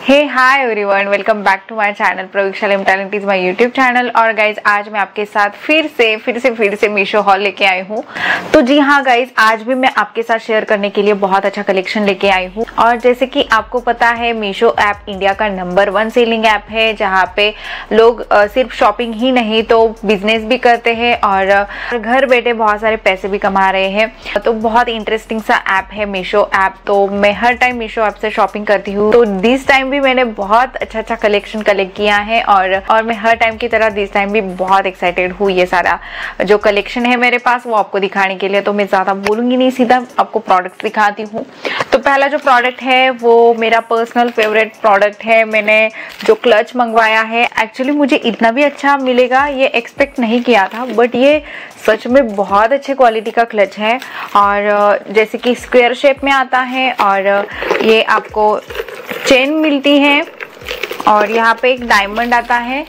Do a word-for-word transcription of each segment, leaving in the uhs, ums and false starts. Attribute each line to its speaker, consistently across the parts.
Speaker 1: Hey hi everyone, welcome back to my channel Praviksha लिम talent is my YouTube channel. और guys आज मैं आपके साथ फिर से फिर से फिर से मीशो हॉल लेके आई हूँ। तो जी हाँ गाइज, आज भी मैं आपके साथ शेयर करने के लिए बहुत अच्छा कलेक्शन लेके आई हूँ। और जैसे कि आपको पता है, मीशो ऐप इंडिया का नंबर वन सेलिंग ऐप है, जहाँ पे लोग आ, सिर्फ शॉपिंग ही नहीं तो बिजनेस भी करते हैं और घर बैठे बहुत सारे पैसे भी कमा रहे हैं। तो बहुत इंटरेस्टिंग सा ऐप है मीशो ऐप। तो मैं हर टाइम मीशो ऐप से शॉपिंग करती हूँ, तो दिस टाइम मैंने बहुत अच्छा अच्छा कलेक्शन कलेक्ट किया है और और मैं हर टाइम की तरह दिस टाइम भी बहुत एक्साइटेड हूँ। ये सारा जो कलेक्शन है मेरे पास वो आपको दिखाने के लिए। तो मैं ज्यादा बोलूंगी नहीं, सीधा आपको प्रोडक्ट्स दिखाती हूँ। तो पहला जो प्रोडक्ट है वो मेरा पर्सनल फेवरेट प्रोडक्ट है। मैंने जो क्लच मंगवाया है, एक्चुअली मुझे इतना भी अच्छा मिलेगा ये एक्सपेक्ट नहीं किया था, बट ये सच में बहुत अच्छे क्वालिटी का क्लच है। और जैसे कि स्क्वायर शेप में आता है और ये आपको चेन मिलती है और यहाँ पे एक डायमंड आता है।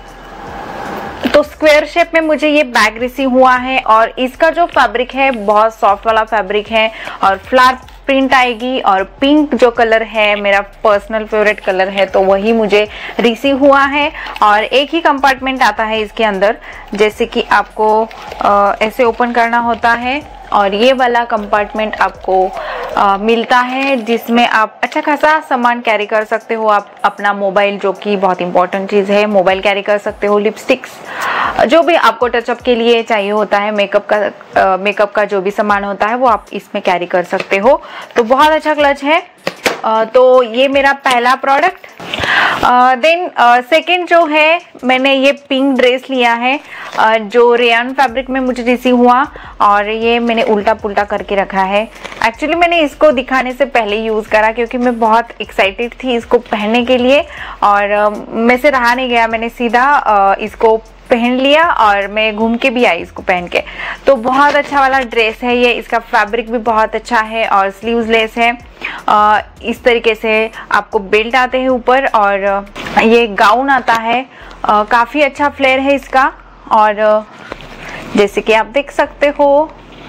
Speaker 1: तो स्क्वायर शेप में मुझे ये बैग रिसीव हुआ है और इसका जो फैब्रिक है बहुत सॉफ्ट वाला फैब्रिक है और फ्लावर प्रिंट आएगी। और पिंक जो कलर है मेरा पर्सनल फेवरेट कलर है, तो वही मुझे रिसीव हुआ है। और एक ही कंपार्टमेंट आता है इसके अंदर, जैसे कि आपको आ, ऐसे ओपन करना होता है और ये वाला कंपार्टमेंट आपको आ, मिलता है, जिसमें आप अच्छा खासा सामान कैरी कर सकते हो। आप अपना मोबाइल, जो कि बहुत इंपॉर्टेंट चीज़ है, मोबाइल कैरी कर सकते हो, लिपस्टिक्स, जो भी आपको टचअप के लिए चाहिए होता है, मेकअप का मेकअप का जो भी सामान होता है वो आप इसमें कैरी कर सकते हो। तो बहुत अच्छा क्लच है। आ, तो ये मेरा पहला प्रोडक्ट। देन सेकंड जो है, मैंने ये पिंक ड्रेस लिया है uh, जो रेयन फैब्रिक में मुझे रिसीव हुआ और ये मैंने उल्टा पुल्टा करके रखा है। एक्चुअली मैंने इसको दिखाने से पहले यूज़ करा क्योंकि मैं बहुत एक्साइटेड थी इसको पहनने के लिए और uh, मैं से रहा नहीं गया। मैंने सीधा uh, इसको पहन लिया और मैं घूम के भी आई इसको पहन के। तो बहुत अच्छा वाला ड्रेस है ये। इसका फैब्रिक भी बहुत अच्छा है और स्लीव्सलेस है। आ, इस तरीके से आपको बेल्ट आते हैं ऊपर और ये गाउन आता है। आ, काफ़ी अच्छा फ्लेयर है इसका। और जैसे कि आप देख सकते हो,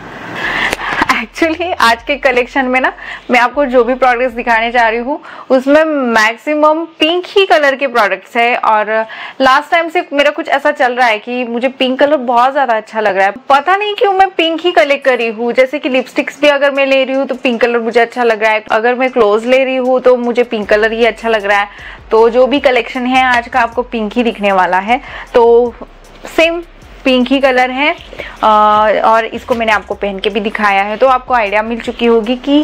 Speaker 1: एक्चुअली आज के कलेक्शन में ना मैं आपको जो भी प्रोडक्ट्स दिखाने जा रही हूँ उसमें मैक्सिमम पिंक ही कलर के प्रोडक्ट्स है। और लास्ट टाइम से मेरा कुछ ऐसा चल रहा है कि मुझे पिंक कलर बहुत ज़्यादा अच्छा लग रहा है। पता नहीं क्यों मैं पिंक ही कलेक्ट कर रही हूँ। जैसे कि लिपस्टिक्स भी अगर मैं ले रही हूँ तो पिंक कलर मुझे अच्छा लग रहा है, अगर मैं क्लोज ले रही हूँ तो मुझे पिंक कलर ही अच्छा लग रहा है। तो जो भी कलेक्शन है आज का आपको पिंक ही दिखने वाला है। तो सेम पिंक ही कलर है और इसको मैंने आपको पहन के भी दिखाया है, तो आपको आइडिया मिल चुकी होगी कि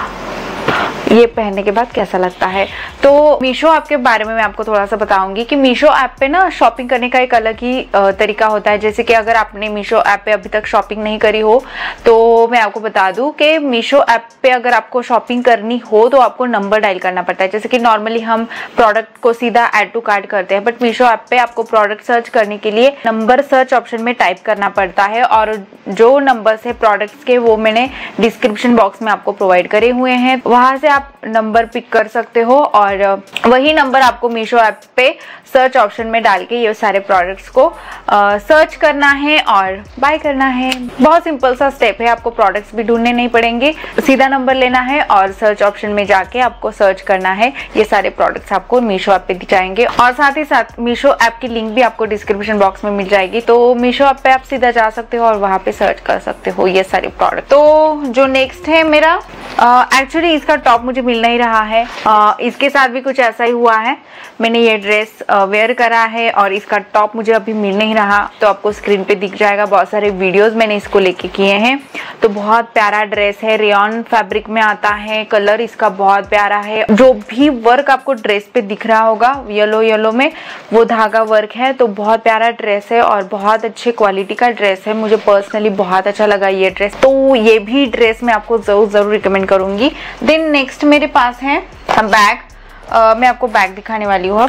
Speaker 1: ये पहनने के बाद कैसा लगता है। तो मीशो ऐप के बारे में मैं आपको थोड़ा सा बताऊंगी कि मीशो ऐप पे ना शॉपिंग करने का एक अलग ही तरीका होता है। जैसे कि अगर आपने मीशो ऐप पे अभी तक शॉपिंग नहीं करी हो तो मैं आपको बता दूं कि मीशो ऐप पे अगर आपको शॉपिंग करनी हो तो आपको नंबर डायल करना पड़ता है। जैसे कि नॉर्मली हम प्रोडक्ट को सीधा ऐड टू कार्ट करते हैं, बट मीशो ऐप पे आपको प्रोडक्ट सर्च करने के लिए नंबर सर्च ऑप्शन में टाइप करना पड़ता है। और जो नंबर्स है प्रोडक्ट्स के वो मैंने डिस्क्रिप्शन बॉक्स में आपको प्रोवाइड करे हुए हैं, वहां से आप नंबर पिक कर सकते हो और वही नंबर आपको मीशो ऐप पे सर्च ऑप्शन में डाल के ये सारे प्रोडक्ट्स को आ, सर्च करना है और बाय करना है। बहुत सिंपल सा स्टेप है, आपको प्रोडक्ट्स भी ढूंढने नहीं पड़ेंगे, सीधा नंबर लेना है और सर्च ऑप्शन में जाके आपको सर्च करना है। ये सारे प्रोडक्ट्स आपको मीशो ऐप पे दिख जाएंगे और साथ ही साथ मीशो ऐप की लिंक भी आपको डिस्क्रिप्शन बॉक्स में मिल जाएगी। तो मीशो ऐप पे आप सीधा जा सकते हो और वहां पे सर्च कर सकते हो ये सारे प्रोडक्ट। तो जो नेक्स्ट है मेरा, एक्चुअली uh, इसका टॉप मुझे मिल नहीं रहा है। uh, इसके साथ भी कुछ ऐसा ही हुआ है। मैंने ये ड्रेस वेयर uh, करा है और इसका टॉप मुझे अभी मिल नहीं रहा, तो आपको स्क्रीन पे दिख जाएगा। बहुत सारे वीडियोस मैंने इसको लेके किए हैं। तो बहुत प्यारा ड्रेस है, रेयन फैब्रिक में आता है, कलर इसका बहुत प्यारा है। जो भी वर्क आपको ड्रेस पे दिख रहा होगा येलो येलो में, वो धागा वर्क है। तो बहुत प्यारा ड्रेस है और बहुत अच्छे क्वालिटी का ड्रेस है। मुझे पर्सनली बहुत अच्छा लगा ये ड्रेस, तो ये भी ड्रेस मैं आपको जरूर जरूर रिकमेंड करूंगी। देन नेक्स्ट मेरे पास है बैग। uh, मैं आपको बैग दिखाने वाली हूँ अब।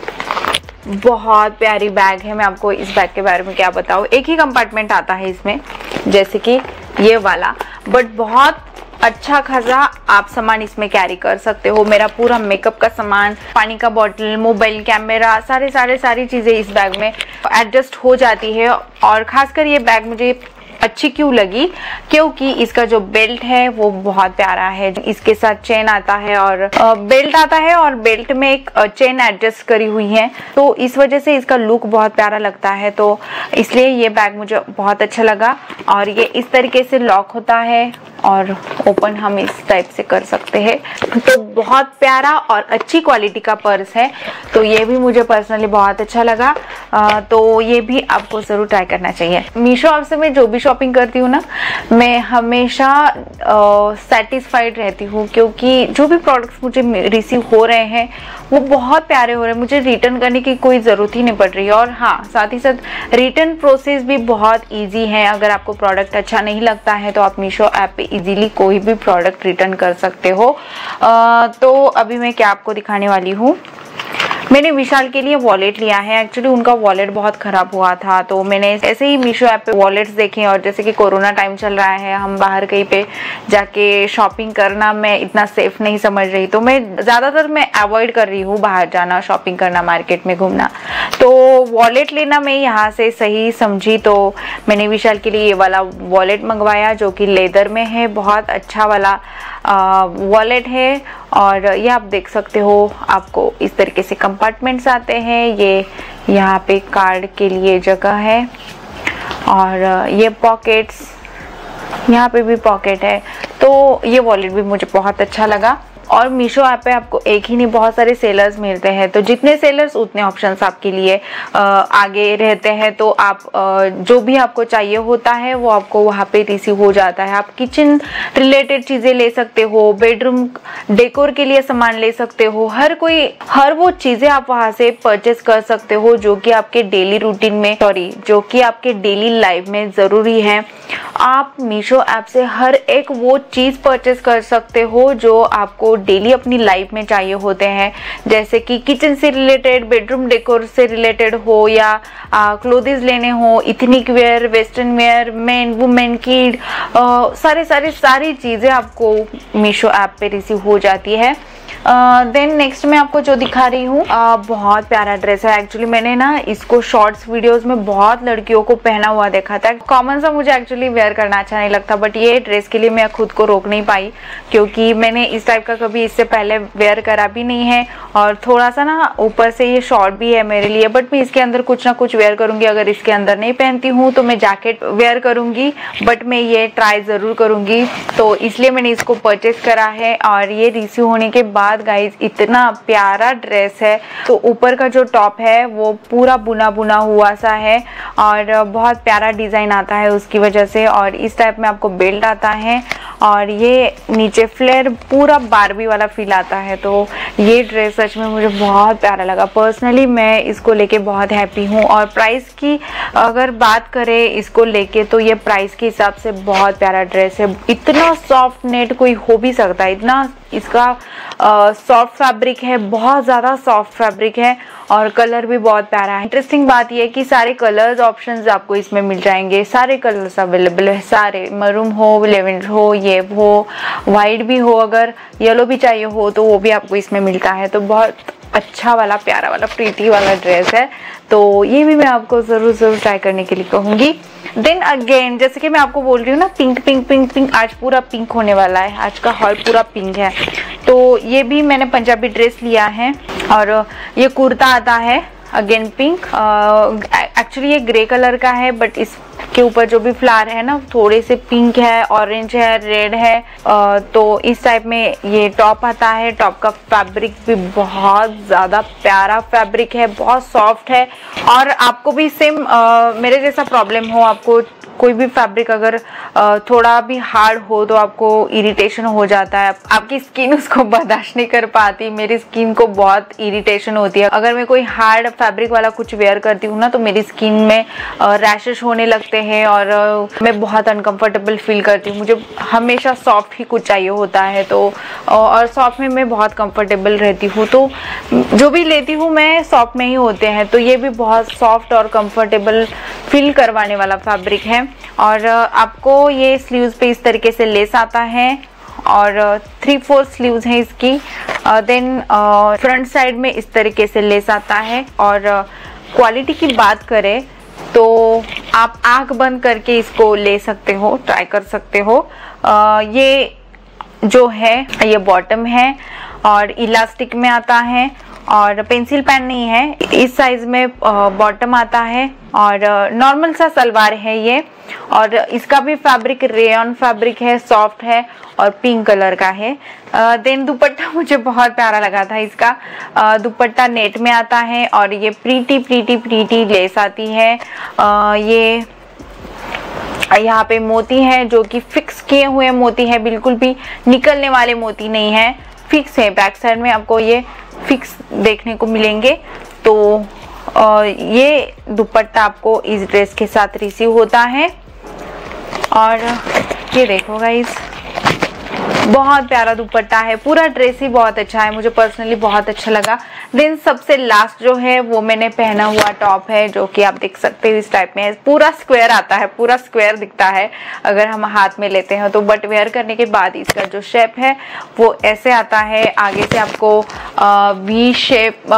Speaker 1: बहुत प्यारी बैग है। मैं आपको इस बैग के बारे में क्या बताऊँ। एक ही कंपार्टमेंट आता है इसमें, जैसे कि ये वाला, बट बहुत अच्छा खासा आप सामान इसमें कैरी कर सकते हो। मेरा पूरा मेकअप का सामान, पानी का बॉटल, मोबाइल, कैमरा, सारे सारे सारी चीजें इस बैग में एडजस्ट हो जाती है। और खासकर ये बैग मुझे अच्छी क्यों लगी, क्योंकि इसका जो बेल्ट है वो बहुत प्यारा है। इसके साथ चेन आता है और बेल्ट आता है और बेल्ट में एक चेन एडजस्ट करी हुई है, तो इस वजह से इसका लुक बहुत प्यारा लगता है। तो इसलिए ये बैग मुझे बहुत अच्छा लगा। और ये इस तरीके से लॉक होता है और ओपन हम इस टाइप से कर सकते हैं। तो बहुत प्यारा और अच्छी क्वालिटी का पर्स है, तो ये भी मुझे पर्सनली बहुत अच्छा लगा। आ, तो ये भी आपको जरूर ट्राई करना चाहिए। मीशो ऐप से मैं जो भी शॉपिंग करती हूँ ना, मैं हमेशा सेटिस्फाइड रहती हूँ, क्योंकि जो भी प्रोडक्ट्स मुझे रिसीव हो रहे हैं वो बहुत प्यारे हो रहे हैं। मुझे रिटर्न करने की कोई ज़रूरत ही नहीं पड़ रही है। और हाँ, साथ ही साथ रिटर्न प्रोसेस भी बहुत ईजी है। अगर आपको प्रोडक्ट अच्छा नहीं लगता है तो आप मीशो ऐप पे इजीली कोई भी प्रोडक्ट रिटर्न कर सकते हो। आ, तो अभी मैं क्या आपको दिखाने वाली हूँ, मैंने विशाल के लिए वॉलेट लिया है। एक्चुअली उनका वॉलेट बहुत खराब हुआ था, तो मैंने ऐसे ही मीशो ऐप पे वॉलेट्स देखे। और जैसे कि कोरोना टाइम चल रहा है, हम बाहर कहीं पे जाके शॉपिंग करना मैं इतना सेफ नहीं समझ रही, तो मैं ज़्यादातर मैं अवॉइड कर रही हूँ बाहर जाना, शॉपिंग करना, मार्केट में घूमना। तो वॉलेट लेना मैं यहाँ से सही समझी, तो मैंने विशाल के लिए ये वाला वॉलेट मंगवाया जो कि लेदर में है। बहुत अच्छा वाला वॉलेट है। और ये आप देख सकते हो, आपको इस तरीके से कंपार्टमेंट्स आते हैं। ये यहाँ पे कार्ड के लिए जगह है और ये पॉकेट्स, यहाँ पे भी पॉकेट है। तो ये वॉलेट भी मुझे बहुत अच्छा लगा। और मीशो ऐप पे आपको एक ही नहीं, बहुत सारे सेलर्स मिलते हैं, तो जितने सेलर्स उतने ऑप्शंस आपके लिए आ, आगे रहते हैं। तो आप आ, जो भी आपको चाहिए होता है वो आपको वहाँ पे रिसीव हो जाता है। आप किचन रिलेटेड चीज़ें ले सकते हो, बेडरूम डेकोर के लिए सामान ले सकते हो, हर कोई हर वो चीज़ें आप वहाँ से परचेस कर सकते हो जो कि आपके डेली रूटीन में सॉरी जो कि आपके डेली लाइफ में ज़रूरी है। आप मीशो ऐप से हर एक वो चीज़ परचेस कर सकते हो जो आपको डेली अपनी लाइफ में चाहिए होते हैं, जैसे कि किचन से रिलेटेड, बेडरूम डेकोर से रिलेटेड हो, या क्लोथ्स लेने हो, ethnic wear, western wear, men, women, kid, सारे सारे सारी चीज़ें आपको मीशो ऐप पे रिसीव हो जाती है। देन uh, नेक्स्ट मैं आपको जो दिखा रही हूँ, uh, बहुत प्यारा ड्रेस है। एक्चुअली मैंने ना इसको शॉर्ट्स वीडियोस में बहुत लड़कियों को पहना हुआ देखा था। कॉमन सा मुझे एक्चुअली वेयर करना अच्छा नहीं लगता, बट ये ड्रेस के लिए मैं खुद को रोक नहीं पाई, क्योंकि मैंने इस टाइप का कभी इससे पहले वेयर करा भी नहीं है। और थोड़ा सा ना ऊपर से ये शॉर्ट भी है मेरे लिए, बट मैं इसके अंदर कुछ ना कुछ वेयर करूंगी। अगर इसके अंदर नहीं पहनती हूँ तो मैं जैकेट वेयर करूंगी, बट मैं ये ट्राई ज़रूर करूंगी। तो इसलिए मैंने इसको परचेस करा है। और ये रिसीव होने के बाद गाइज इतना प्यारा ड्रेस है। तो ऊपर का जो टॉप है वो पूरा बुना बुना हुआ सा है और बहुत प्यारा डिजाइन आता है उसकी वजह से। और इस टाइप में आपको बेल्ट आता है और ये नीचे फ्लेयर, पूरा बारबी वाला फील आता है। तो ये ड्रेस सच में मुझे बहुत प्यारा लगा। पर्सनली मैं इसको लेके बहुत हैप्पी हूँ। और प्राइस की अगर बात करें इसको लेके, तो ये प्राइस के हिसाब से बहुत प्यारा ड्रेस है। इतना सॉफ्ट नेट कोई हो भी सकता है, इतना इसका सॉफ्ट फैब्रिक है, बहुत ज़्यादा सॉफ्ट फैब्रिक है और कलर भी बहुत प्यारा है। इंटरेस्टिंग बात यह है कि सारे कलर्स ऑप्शंस आपको इसमें मिल जाएंगे, सारे कलर्स अवेलेबल है, सारे मरून हो, लेवेंडर हो, ये हो, वाइट भी हो, अगर येलो भी चाहिए हो तो वो भी आपको इसमें मिलता है। तो बहुत अच्छा वाला, प्यारा वाला, प्रीटी वाला ड्रेस है। तो ये भी मैं आपको ज़रूर ज़रूर ट्राई करने के लिए कहूँगी। देन अगेन, जैसे कि मैं आपको बोल रही हूँ ना, पिंक पिंक पिंक पिंक, आज पूरा पिंक होने वाला है, आज का हॉल पूरा पिंक है। तो ये भी मैंने पंजाबी ड्रेस लिया है और ये कुर्ता आता है अगेन पिंक। एक्चुअली ये ग्रे कलर का है, बट इसके ऊपर जो भी फ्लावर है ना थोड़े से पिंक है, ऑरेंज है, रेड है। uh, तो इस टाइप में ये टॉप आता है। टॉप का फैब्रिक भी बहुत ज़्यादा प्यारा फैब्रिक है, बहुत सॉफ्ट है। और आपको भी सेम uh, मेरे जैसा प्रॉब्लम हो, आपको कोई भी फैब्रिक अगर थोड़ा भी हार्ड हो तो आपको इरिटेशन हो जाता है, आपकी स्किन उसको बर्दाश्त नहीं कर पाती। मेरी स्किन को बहुत इरिटेशन होती है अगर मैं कोई हार्ड फैब्रिक वाला कुछ वेयर करती हूँ ना, तो मेरी स्किन में रैशेस होने लगते हैं और मैं बहुत अनकंफर्टेबल फील करती हूँ। मुझे हमेशा सॉफ्ट ही कुछ चाहिए होता है, तो और सॉफ्ट में मैं बहुत कंफर्टेबल रहती हूँ। तो जो भी लेती हूँ मैं सॉफ्ट में ही होते हैं। तो ये भी बहुत सॉफ्ट और कंफर्टेबल फील करवाने वाला फैब्रिक है। और आपको ये स्लीव्स पे इस तरीके से लेस आता है और थ्री फोर स्लीव्स हैं इसकी। देन फ्रंट साइड में इस तरीके से लेस आता है। और क्वालिटी की बात करें तो आप आंख बंद करके इसको ले सकते हो, ट्राई कर सकते हो। आ, ये जो है ये बॉटम है और इलास्टिक में आता है और पेंसिल पैन नहीं है, इस साइज में बॉटम आता है और नॉर्मल सा सलवार है ये। और इसका भी फैब्रिक रेयन फैब्रिक है, सॉफ्ट है और पिंक कलर का है। देन दुपट्टा मुझे बहुत प्यारा लगा था इसका। दुपट्टा नेट में आता है और ये प्रीटी प्रीटी प्रीटी लेस आती है। आ, ये यहाँ पे मोती है जो कि फिक्स किए हुए मोती है, बिल्कुल भी निकलने वाले मोती नहीं है, फिक्स है। बैक साइड में आपको ये फिक्स देखने को मिलेंगे। तो ये दुपट्टा आपको इस ड्रेस के साथ रिसीव होता है। और ये देखो गाइस, बहुत प्यारा दुपट्टा है, पूरा ड्रेस ही बहुत अच्छा है, मुझे पर्सनली बहुत अच्छा लगा। देन सबसे लास्ट जो है वो मैंने पहना हुआ टॉप है, जो कि आप देख सकते हो इस टाइप में है, पूरा स्क्वायर आता है, पूरा स्क्वायर दिखता है अगर हम हाथ में लेते हैं तो। बट वेयर करने के बाद इसका जो शेप है वो ऐसे आता है। आगे से आपको वी शेप,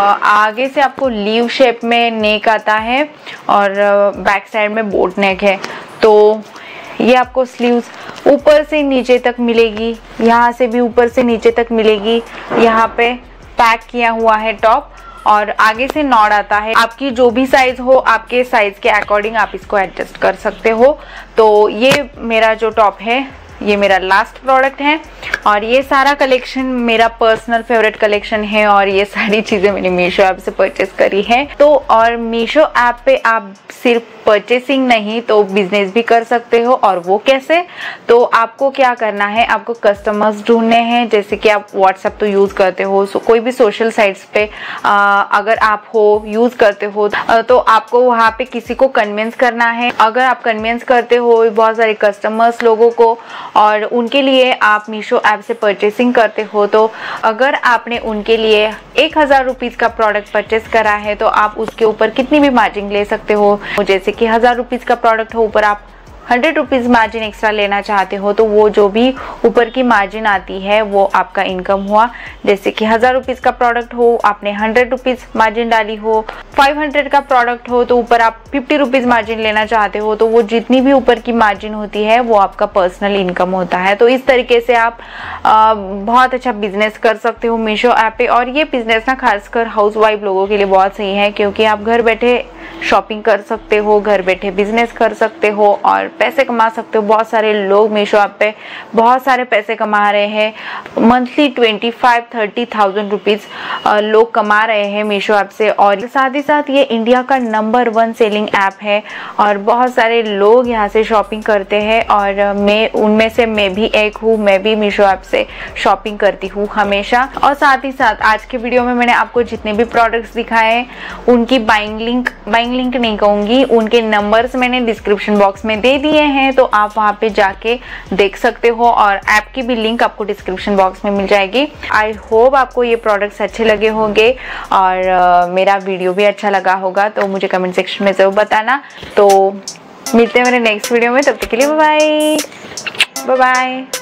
Speaker 1: आगे से आपको लीव शेप में नेक आता है और बैक साइड में बोट नेक है। तो ये आपको स्लीव्स ऊपर से नीचे तक मिलेगी, यहाँ से भी ऊपर से नीचे तक मिलेगी। यहाँ पे पैक किया हुआ है टॉप और आगे से नॉड आता है। आपकी जो भी साइज हो, आपके साइज के अकॉर्डिंग आप इसको एडजस्ट कर सकते हो। तो ये मेरा जो टॉप है ये मेरा लास्ट प्रोडक्ट है और ये सारा कलेक्शन मेरा पर्सनल फेवरेट कलेक्शन है और ये सारी चीजें मैंने मीशो ऐप से परचेस करी है। तो और मीशो ऐप पे आप सिर्फ परचेसिंग नहीं तो बिजनेस भी कर सकते हो। और वो कैसे? तो आपको क्या करना है, आपको कस्टमर्स ढूंढने हैं। जैसे कि आप व्हाट्सएप तो यूज करते हो, सो कोई भी सोशल साइट्स पे आ, अगर आप हो यूज करते हो तो आपको वहाँ पे किसी को कन्विंस करना है। अगर आप कन्विंस करते हो बहुत सारे कस्टमर्स लोगों को और उनके लिए आप मीशो ऐप से परचेसिंग करते हो, तो अगर आपने उनके लिए एक हजार रुपीज का प्रोडक्ट परचेस करा है तो आप उसके ऊपर कितनी भी मार्जिन ले सकते हो। जैसे कि हजार रुपीज का प्रोडक्ट हो, ऊपर आप हंड्रेड रुपीज मार्जिन एक्स्ट्रा लेना चाहते हो तो वो जो भी ऊपर की मार्जिन आती है वो आपका इनकम हुआ। जैसे कि हजार रुपीज का प्रोडक्ट हो, आपने हंड्रेड रुपीज मार्जिन डाली हो। फाइव हंड्रेड का प्रोडक्ट हो तो ऊपर आप फिफ्टी रुपीज मार्जिन लेना चाहते हो तो वो जितनी भी ऊपर की मार्जिन होती है वो आपका पर्सनल इनकम होता है। तो इस तरीके से आप आ, बहुत अच्छा बिजनेस कर सकते हो मीशो ऐप पे। और ये बिजनेस ना खासकर हाउस वाइफ लोगों के लिए बहुत सही है, क्योंकि आप घर बैठे शॉपिंग कर सकते हो, घर बैठे बिजनेस कर सकते हो और पैसे कमा सकते हो। बहुत सारे लोग मीशो ऐप पे बहुत सारे पैसे कमा रहे हैं, monthly twenty five thirty thousand rupees लोग कमा रहे हैं मीशो ऐप से। और साथ ही साथ ये इंडिया का नंबर वन सेलिंग ऐप है और बहुत सारे लोग यहाँ से शॉपिंग करते हैं और मैं उनमें से मैं भी एक हूँ। मैं भी मीशो ऐप से शॉपिंग करती हूँ हमेशा। और साथ ही साथ आज के वीडियो में मैंने आपको जितने भी प्रोडक्ट्स दिखाए उनकी बाइंग लिंक बाइंग लिंक नहीं कहूंगी, उनके नंबर्स मैंने डिस्क्रिप्शन बॉक्स में दे दिए हैं, तो आप वहां पे जाके देख सकते हो और ऐप की भी लिंक आपको डिस्क्रिप्शन बॉक्स में मिल जाएगी। आई होप आपको ये प्रोडक्ट्स अच्छे लगे होंगे और uh, मेरा वीडियो भी अच्छा लगा होगा, तो मुझे कमेंट सेक्शन में जरूर बताना। तो मिलते हैं मेरे नेक्स्ट वीडियो में, तब तक के लिए बाय बाय बाय बाय।